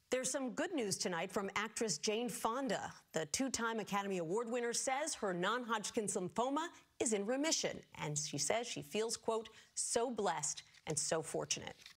There's some good news tonight from actress Jane Fonda. The two-time Academy Award winner says her non-Hodgkin's lymphoma is in remission, and she says she feels, quote, so blessed and so fortunate.